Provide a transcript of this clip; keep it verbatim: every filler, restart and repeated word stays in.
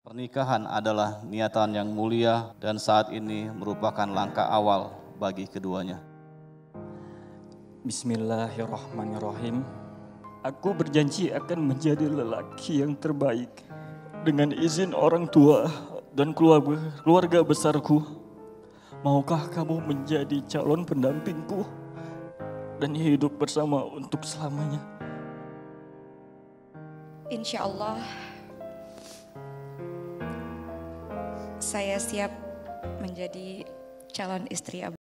Pernikahan adalah niatan yang mulia dan saat ini merupakan langkah awal bagi keduanya. Bismillahirrahmanirrahim. Aku berjanji akan menjadi lelaki yang terbaik dengan izin orang tua dan keluarga, keluarga besarku. Maukah kamu menjadi calon pendampingku dan hidup bersama untuk selamanya? Insya Allah saya siap menjadi calon istri Abah.